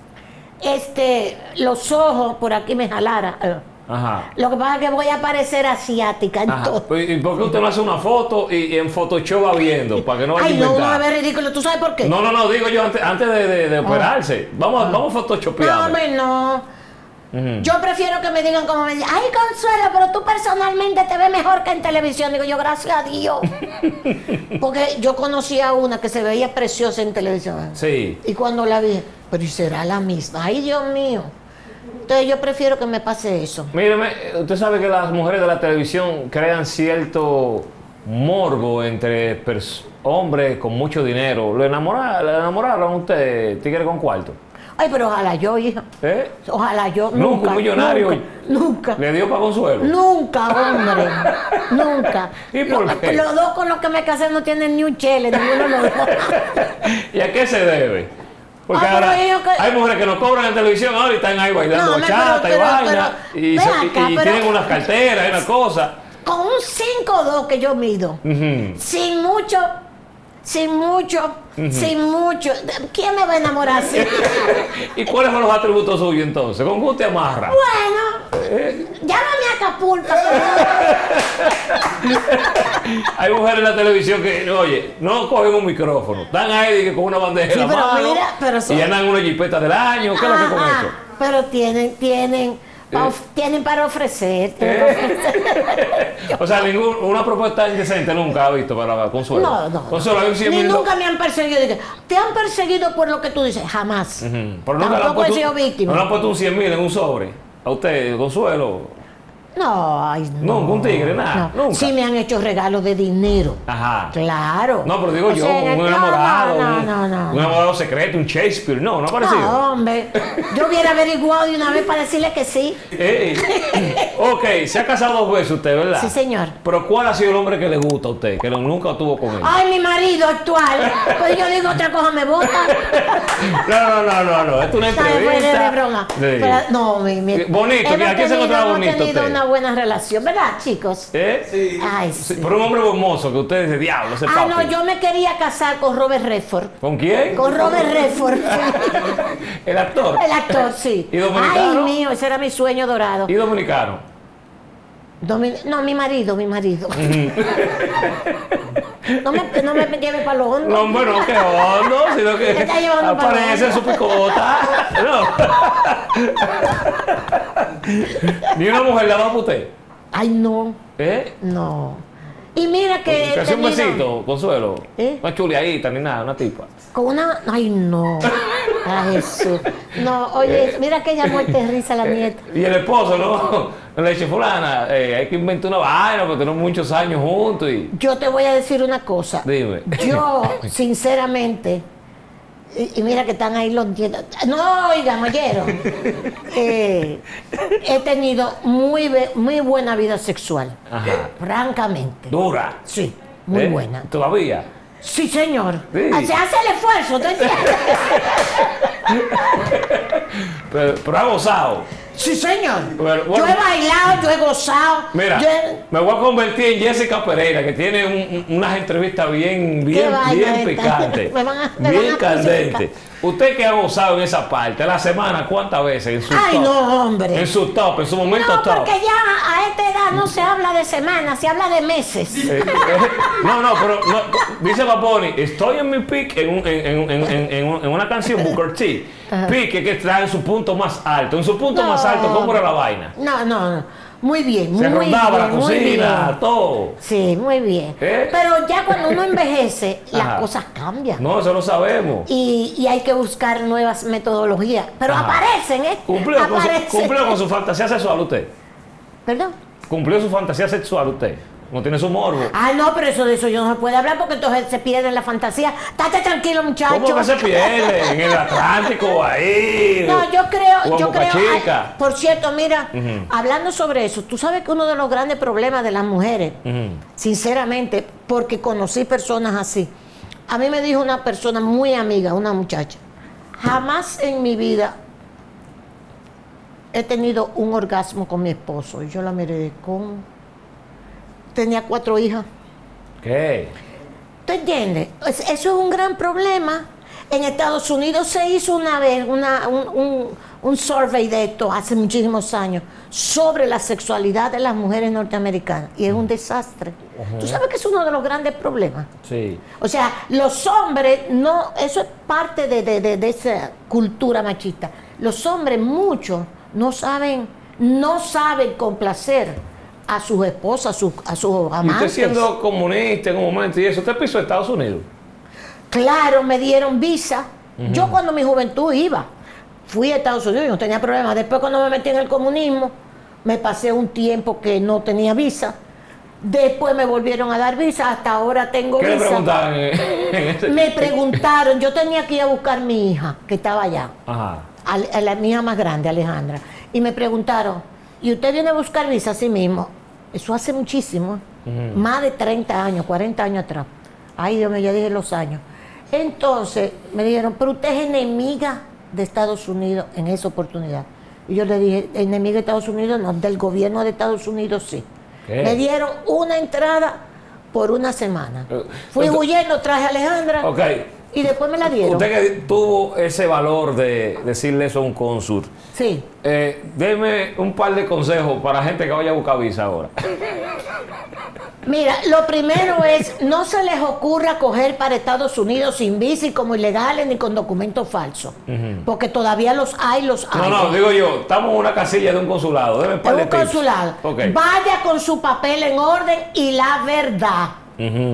Los ojos, por aquí me jalara. Ajá. Lo que pasa es que voy a parecer asiática en Ajá. todo. ¿Y por qué usted no hace una foto y en Photoshop va viendo? Para que no vaya a Ay, no, inventar. va a ver ridículo. ¿Tú sabes por qué? No, digo yo antes de operarse. Vamos a photoshopear. No, hombre, no. Yo prefiero que me digan como me dicen, ay, Consuelo, pero tú personalmente te ves mejor que en televisión. Digo yo, gracias a Dios. Porque yo conocí a una que se veía preciosa en televisión. Sí. Y cuando la vi, pero ¿y será la misma? Ay, Dios mío. Entonces yo prefiero que me pase eso. Míreme, usted sabe que las mujeres de la televisión crean cierto morbo entre hombres con mucho dinero. ¿Le enamoraron a usted, tigre con cuarto? Ay, pero ojalá yo, hija. Ojalá yo. Nunca, un millonario. Nunca. ¿Le dio para Consuelo? Nunca, hombre. Nunca. ¿Y por qué? Los dos con los que me casé no tienen ni un chele, ninguno de los dos. ¿Y a qué se debe? Porque pero ahora que... hay mujeres que nos cobran en televisión ahora y están ahí bailando No, bachata y vaina. Y tienen unas carteras y una cosa. Con un 5'2" que yo mido. Sin mucho. ¿Quién me va a enamorar así? ¿Y cuáles son los atributos suyos entonces? ¿Con qué usted amarra? Bueno, llámame a Acapulco. Hay mujeres en la televisión que, oye, no cogen un micrófono. Están ahí con una bandeja en la pero mano mira, pero y andan una jipeta del año. ¿Qué es lo que con eso? Pero tienen para ofrecer. O sea, una propuesta indecente nunca ha visto para Consuelo. No. Consuelo, hay un 100 Ni mil nunca me han perseguido. Te han perseguido por lo que tú dices. Jamás. Pero nunca Tampoco he sido víctima. ¿No le han puesto un 100,000 en un sobre? A usted, Consuelo. No, ay, no. Nunca un tigre, nada. No. Nunca. Sí me han hecho regalos de dinero. Ajá. Claro. No, pero digo O yo, sea, un enamorado. No. Un enamorado secreto, un Shakespeare. No ha parecido. No, hombre. Yo hubiera averiguado de una vez para decirle que sí. Ok, se ha casado 2 veces usted, ¿verdad? Sí, señor. Pero ¿cuál ha sido el hombre que le gusta a usted? Que nunca tuvo con él. Ay, mi marido actual. Pues yo digo otra cosa, me bota. No. Esto es una entrevista. De broma. Sí. Pero, no, Bonito, que aquí se encontraba bonito hemos tenido usted. una buena relación, ¿verdad, chicos? Sí. Ay, Sí, sí. pero un hombre hermoso que usted dice, diablo, ese papi. No, yo me quería casar con Robert Redford. ¿Con quién? Con Robert Redford. El actor. El actor, sí. ¿Y dominicano? Ay, mío, ese era mi sueño dorado. ¿Y dominicano? No, mi marido. No me lleve para lo hondo. No, hombre, no, que hondo, sino que Me está llevando para aparece en su picota. No. Ni una mujer le ha dado para usted. Ay, no. ¿Eh? No. Y mira que Que hace un besito, Consuelo. ¿Eh? Una chuleadita ni nada, una tipa. con una... Ay, no. Ay, Jesús. No, oye, mira que ella muerte de risa la nieta. Y el esposo, ¿no? Le dice, fulana, hay que inventar una vaina porque tenemos muchos años juntos y... Yo te voy a decir una cosa. Dime. Yo, sinceramente, y mira que están ahí los nietos. No, oigan, oyeron. He tenido muy buena vida sexual. Ajá. Francamente. Dura. Sí, muy buena. ¿Todavía? Sí, señor. Sí. Se hace el esfuerzo, ¿tú entiendes? Pero ha gozado. Sí, señor. Bueno, yo he bailado, yo he gozado. Mira, me voy a convertir en Jessica Pereira, que tiene unas entrevistas bien picantes, me van a bien candentes. crucificar. Usted que ha gozado en esa parte, a la semana, ¿cuántas veces? En su Ay, top, no, hombre. En su top, en su momento No, top. porque ya a esta edad no se habla de semanas, se habla de meses. Pero dice Baboni, estoy en mi peak en una canción, Booker T. Peak es que está en su punto más alto. En su punto más alto, ¿cómo era la vaina? No. Muy bien, Se muy rondaba bien, la muy cocina, bien. todo. Sí, muy bien. Pero ya cuando uno envejece, Ajá. las cosas cambian. No, eso lo sabemos. Y hay que buscar nuevas metodologías. Pero Ajá. aparecen, ¿eh? ¿Cumplió Aparecen. con su fantasía sexual usted? ¿Perdón? ¿Cumplió su fantasía sexual usted? ¿No tiene su morbo? Ah, no, pero de eso yo no se puede hablar porque entonces se pierde la fantasía. Estate tranquilo, muchacho. ¿Cómo que se pierde? En el Atlántico, ahí. No, yo creo, Boca Chica. ay, por cierto, mira, hablando sobre eso, tú sabes que uno de los grandes problemas de las mujeres, sinceramente, porque conocí personas así. A mí me dijo una persona muy amiga, una muchacha, jamás en mi vida he tenido un orgasmo con mi esposo. Y yo la miré con... Tenía 4 hijas. ¿Qué? ¿Tú entiendes? Eso es un gran problema. En Estados Unidos se hizo una vez un survey de esto hace muchísimos años sobre la sexualidad de las mujeres norteamericanas y es un desastre. Tú sabes que es uno de los grandes problemas. Sí. O sea, los hombres, no, eso es parte de esa cultura machista. Los hombres, muchos, no saben complacer a sus esposas, a sus Y amantes. usted siendo comunista en un momento y eso, ¿usted pisó Estados Unidos? Claro, me dieron visa. Yo cuando mi juventud fui a Estados Unidos y no tenía problema. Después cuando me metí en el comunismo, me pasé un tiempo que no tenía visa. Después me volvieron a dar visa, hasta ahora tengo ¿Qué le visa. preguntaban en ese? Me preguntaron, yo tenía que ir a buscar a mi hija, que estaba allá, Ajá. a mi hija más grande, Alejandra. Y me preguntaron, ¿y usted viene a buscar visa a sí mismo? Eso hace muchísimo, más de 30 años, 40 años atrás. Ay, Dios mío, ya dije los años. Entonces me dijeron, pero usted es enemiga de Estados Unidos en esa oportunidad. Y yo le dije, enemiga de Estados Unidos, no, del gobierno de Estados Unidos sí. ¿Qué? Me dieron una entrada por una semana. Fui huyendo, traje a Alejandra Ok. y después me la dieron. Usted que tuvo ese valor de decirle eso a un cónsul, Sí. deme un par de consejos para gente que vaya a buscar visa ahora. Mira, lo primero es, no se les ocurra coger para Estados Unidos sin visa y como ilegales ni con documentos falsos. Porque todavía los hay. No, digo yo, estamos en una casilla de un consulado. Deme un par Es de un tips. consulado. Ok. Vaya con su papel en orden y la verdad.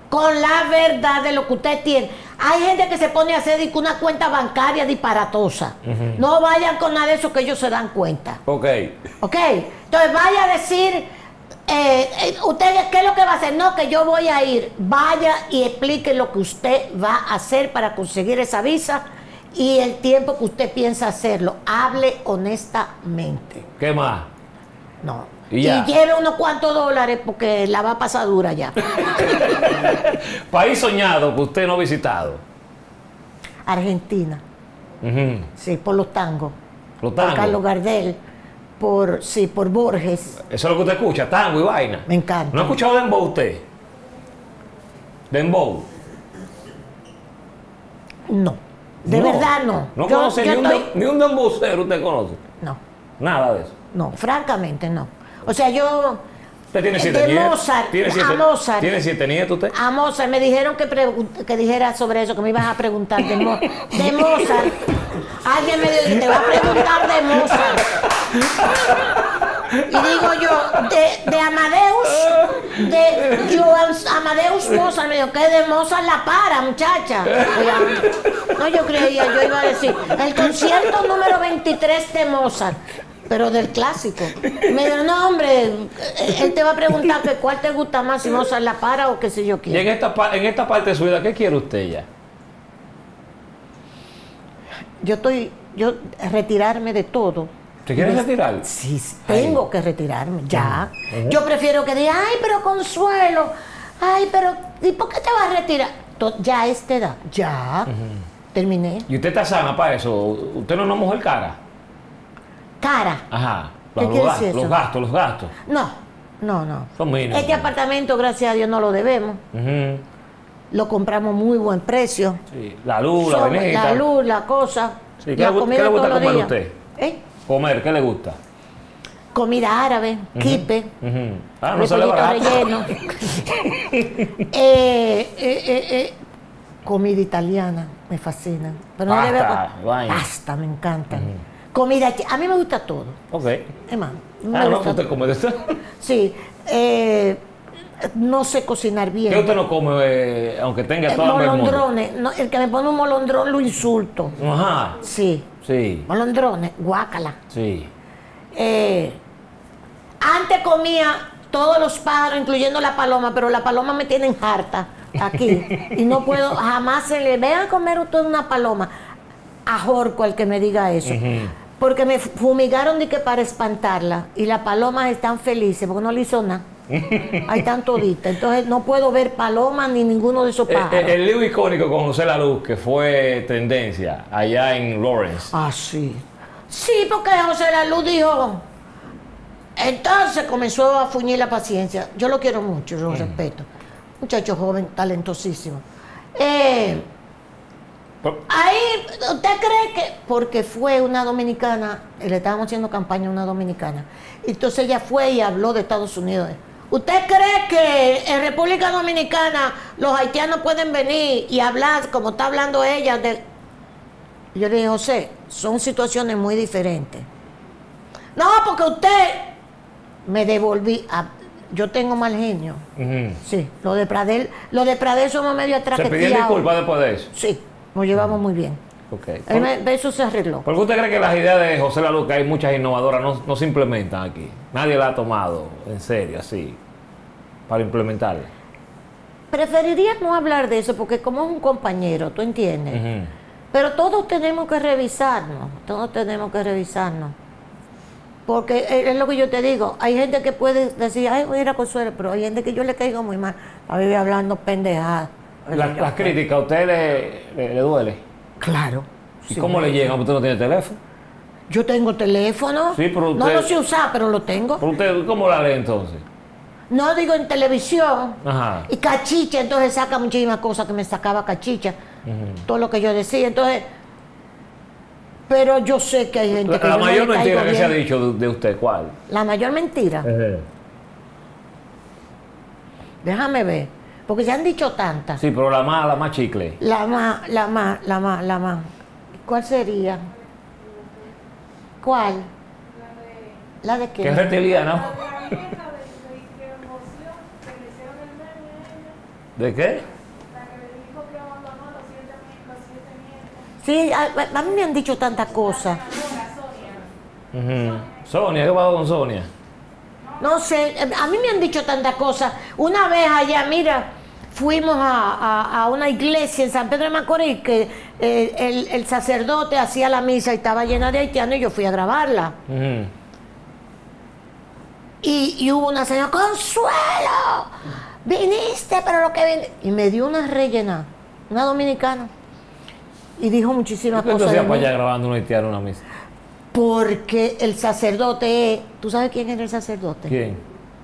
con la verdad de lo que usted tiene. Hay gente que se pone a hacer una cuenta bancaria disparatosa. No vayan con nada de eso que ellos se dan cuenta. Ok. Entonces vaya a decir, usted, ¿qué es lo que va a hacer? No, que yo voy a ir. Vaya y explique lo que usted va a hacer para conseguir esa visa y el tiempo que usted piensa hacerlo. Hable honestamente. ¿Qué más? No. Y lleve unos cuantos dólares porque la va a pasar dura ya. País soñado que usted no ha visitado. Argentina. Sí, por los tangos. Los tangos. Por Carlos Gardel. Por Borges. Eso es lo que usted escucha, tango y vaina. Me encanta. ¿No ha escuchado dembow usted? ¿Dembow? No. De verdad no. ¿No conoce ni un dembowcero usted conoce? No. Nada de eso. No, francamente no. O sea, yo... ¿Usted tiene 7 de nietos? Mozart, ¿Tiene Mozart. ¿Tiene 7 nietos usted? A Mozart, me dijeron que dijera sobre eso, que me ibas a preguntar de Mozart. Alguien me dijo, te va a preguntar de Mozart. Y digo yo, de Amadeus, de Johann Amadeus Mozart, me dijo, ¿qué de Mozart la para, muchacha? No, yo creía, yo iba a decir, el concierto número 23 de Mozart. Pero del clásico. Me dijo, no, hombre, él te va a preguntar que cuál te gusta más, si Mozart la para o qué sé yo qué. Y en esta parte de su vida, ¿qué quiere usted ya? Yo retirarme de todo. ¿Te quieres retirar? Sí, tengo que retirarme, ya. Yo prefiero que diga, ay, pero Consuelo, ay, pero, ¿y por qué te vas a retirar? Ya a esta edad, ya, terminé. ¿Y usted está sana para eso? ¿Usted no es una mujer cara? Cara. Ajá. ¿Qué quiere decir eso? Los gastos. No. Son mínimos. Este apartamento, gracias a Dios, no lo debemos. Lo compramos muy buen precio. Sí. La luz, la veneta. La luz, la cosa. Sí. ¿Qué le gusta comer a usted? Comer, ¿qué le gusta? Comida árabe, quipe, no se le va relleno. Comida italiana, me fascina. Pero pasta, me encanta. Comida, a mí me gusta todo. Ok. Es más, ¿usted come de eso? Sí. No sé cocinar bien. ¿Qué usted no come, aunque tenga toda la molondrones. No, el que me pone un molondrón lo insulto. Ajá. Sí. Molondrones, guácala. Sí. Antes comía todos los pájaros, incluyendo la paloma, pero la paloma me tienen harta aquí. Y no puedo, jamás se le vean a comer usted una paloma. Ajorco al que me diga eso. Porque me fumigaron de que para espantarla. Y las palomas están felices porque no le hizo nada. Ahí están toditas. Entonces no puedo ver palomas ni ninguno de esos pájaros. El lío icónico con José La Luz, que fue tendencia allá en Lawrence. Ah, sí. Sí, porque José La Luz dijo. Entonces comenzó a fuñir la paciencia. Yo lo quiero mucho, yo lo respeto. Muchacho joven, talentosísimo. Ahí, ¿usted cree que? Porque fue una dominicana, le estábamos haciendo campaña a una dominicana. Entonces ella fue y habló de Estados Unidos. ¿Usted cree que en República Dominicana los haitianos pueden venir y hablar como está hablando ella? Yo le dije, José, son situaciones muy diferentes. No, porque usted me devolví. Yo tengo mal genio. Sí, lo de Pradel somos medio atraqueteados. ¿Se pidió disculpas después de eso? Sí. Nos llevamos muy bien. Okay. Eso se arregló. ¿Por qué usted cree que las ideas de José La Luz, que hay muchas innovadoras, no se implementan aquí? Nadie la ha tomado en serio, así, para implementarla. Preferiría no hablar de eso, porque como es un compañero, ¿tú entiendes? Pero todos tenemos que revisarnos, Porque es lo que yo te digo, hay gente que puede decir, ay, voy a ir a Consuelo, pero hay gente que yo le caigo muy mal, a vivir hablando pendejadas. Las críticas, ¿a usted le duele? Claro. ¿Y cómo le llegan? ¿Usted no tiene teléfono? Yo tengo teléfono. Sí, pero usted... No lo sé usar, pero lo tengo. ¿Pero usted cómo la lee entonces? No, digo en televisión. Ajá. Y Cachicha, entonces saca muchísimas cosas que me sacaba Cachicha. Todo lo que yo decía. Entonces, pero yo sé que hay gente que... La mayor mentira que se ha dicho de usted, ¿cuál? La mayor mentira. Déjame ver. Porque se han dicho tantas. Sí, pero la más chicle. La más. ¿Cuál sería? ¿Cuál? ¿La de qué? ¿Qué es ¿no? reptiliana? La de la vieja de que emoción, que le hicieron el meme a ella. ¿De qué? Sí, a mí me han dicho tantas cosas. Sonia, ¿qué pasó con Sonia? No sé, a mí me han dicho tantas cosas. Una vez allá, mira, fuimos a una iglesia en San Pedro de Macorís que el sacerdote hacía la misa y estaba llena de haitianos y yo fui a grabarla. Y hubo una señora, Consuelo, viniste, pero lo que viene. Y me dio una rellena, una dominicana. Y dijo muchísimas ¿Qué tú cosas. hacías para allá grabando un haitiano una misa? Porque el sacerdote, ¿tú sabes quién era el sacerdote? ¿Quién?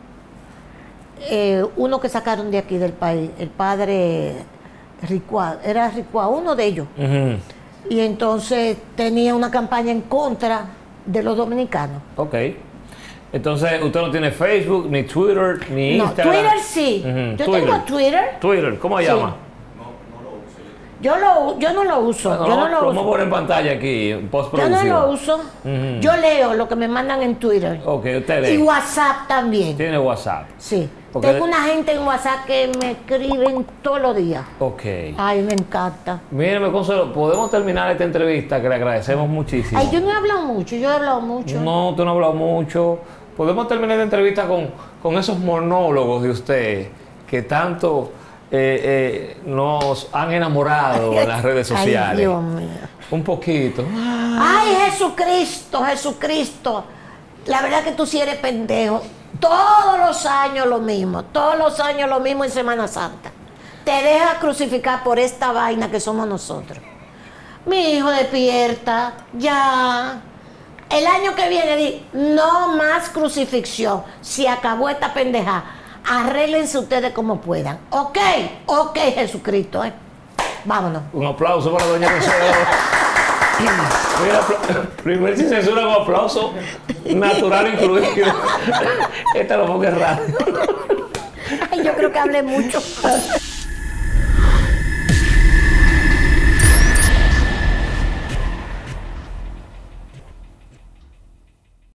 Uno que sacaron de aquí del país, el padre Ricuá, era Ricuá, uno de ellos. Y entonces tenía una campaña en contra de los dominicanos. Ok. Entonces, usted no tiene Facebook, ni Twitter, ni Instagram. Twitter sí. Yo tengo Twitter. Twitter, ¿cómo se llama? Yo no lo uso. Yo no lo vamos a uso. poner en pantalla aquí, en Yo postproducción. no lo uso. Yo leo lo que me mandan en Twitter. Ok, usted lee. Y WhatsApp también. Tiene WhatsApp. Sí. Porque Tengo una gente en WhatsApp que me escriben todos los días. Ok. Ay, me encanta. Míreme, Consuelo, podemos terminar esta entrevista, que le agradecemos muchísimo. Ay, yo no he hablado mucho, No, usted no ha hablado mucho. Podemos terminar la entrevista con esos monólogos de usted que tanto nos han enamorado en las redes sociales. Ay, Dios mío. Un poquito. Ay, Jesucristo, Jesucristo. La verdad que tú sí eres pendejo. Todos los años lo mismo en Semana Santa. Te dejas crucificar por esta vaina que somos nosotros. Mi hijo, despierta, ya. El año que viene, di, no más crucifixión. Se acabó esta pendeja. Arréglense ustedes como puedan. Ok, Jesucristo, Vámonos. Un aplauso para doña Consuelo. Mira, primer sin censura con aplauso natural incluido. Esta lo pongo raro. Ay, yo creo que hablé mucho.